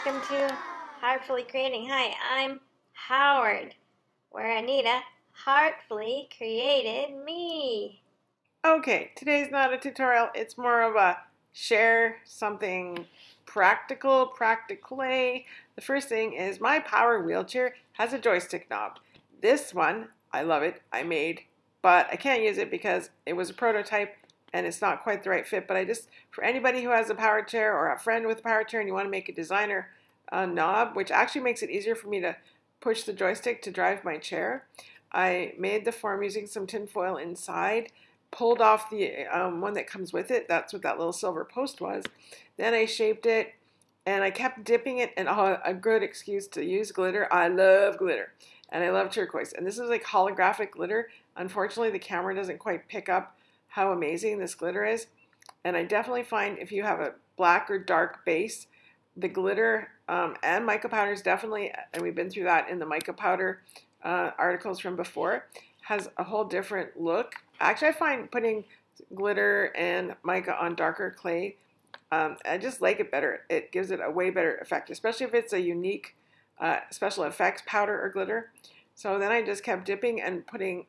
welcome to Heartfully Creating. Hi, I'm Howard, where Anita heartfully created me. Okay, today's not a tutorial, it's more of a share something practical, Practiclay. The first thing is my power wheelchair has a joystick knob. This one, I love it, I made, but I can't use it because it was a prototype and it's not quite the right fit. But for anybody who has a power chair or a friend with a power chair and you want to make a designer knob, which actually makes it easier for me to push the joystick to drive my chair, I made the form using some tin foil inside, pulled off the one that comes with it. That's what that little silver post was. Then I shaped it and I kept dipping it, and a good excuse to use glitter. I love glitter and I love turquoise, and this is like holographic glitter. Unfortunately, the camera doesn't quite pick up how amazing this glitter is, and I definitely find if you have a black or dark base, the glitter and mica powders definitely, and we've been through that in the mica powder articles from before, has a whole different look. Actually, I find putting glitter and mica on darker clay, I just like it better. It gives it a way better effect, especially if it's a unique special effects powder or glitter. So then I just kept dipping and putting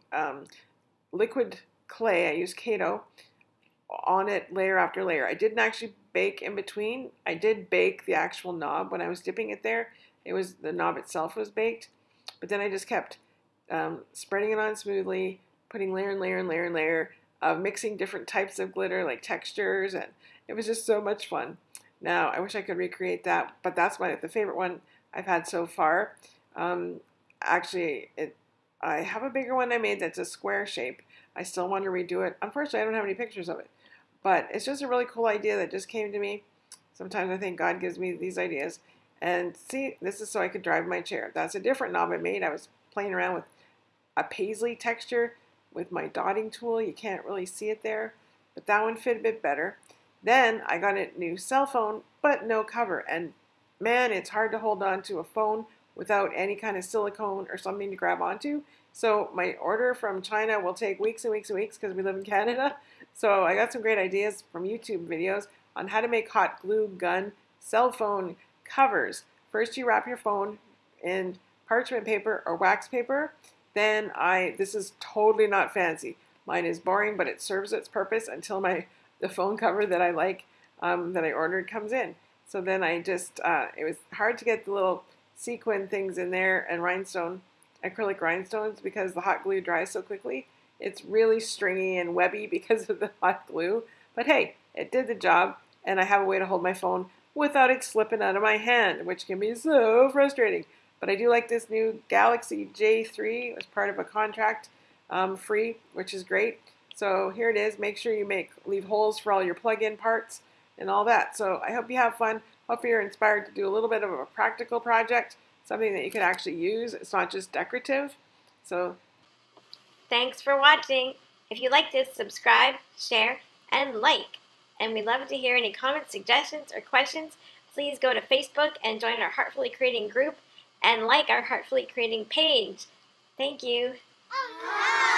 liquid clay, I used Kato, on it layer after layer. I didn't actually bake in between. I did bake the actual knob when I was dipping it there. The knob itself was baked, but then I just kept spreading it on smoothly, putting layer and layer and layer and layer, mixing different types of glitter, like textures, and it was just so much fun. Now, I wish I could recreate that, but that's the favorite one I've had so far. Actually, I have a bigger one I made that's a square shape. I still want to redo it. Unfortunately, I don't have any pictures of it, but it's just a really cool idea that just came to me. Sometimes I think God gives me these ideas. And see, this is so I could drive my chair. That's a different knob I made. I was playing around with a paisley texture with my dotting tool. You can't really see it there, but that one fit a bit better. Then I got a new cell phone, but no cover. And man, it's hard to hold on to a phone without any kind of silicone or something to grab onto. So my order from China will take weeks and weeks and weeks because we live in Canada. So I got some great ideas from YouTube videos on how to make hot glue gun cell phone covers. First, you wrap your phone in parchment paper or wax paper. Then this is totally not fancy. Mine is boring, but it serves its purpose until the phone cover that I like, that I ordered, comes in. So then it was hard to get the little sequin things in there and acrylic rhinestones because the hot glue dries so quickly. It's really stringy and webby because of the hot glue. But hey, it did the job, and I have a way to hold my phone without it slipping out of my hand, which can be so frustrating. But I do like this new Galaxy J3. It was part of a contract free, which is great. So here it is. Make sure you leave holes for all your plug-in parts and all that. So I hope you have fun. Hope you're inspired to do a little bit of a practical project, something that you can actually use. It's not just decorative. So Thanks for watching. If you like this, subscribe, share, and like. And we'd love to hear any comments, suggestions, or questions. Please go to Facebook and join our Heartfully Creating group and like our Heartfully Creating page. Thank you.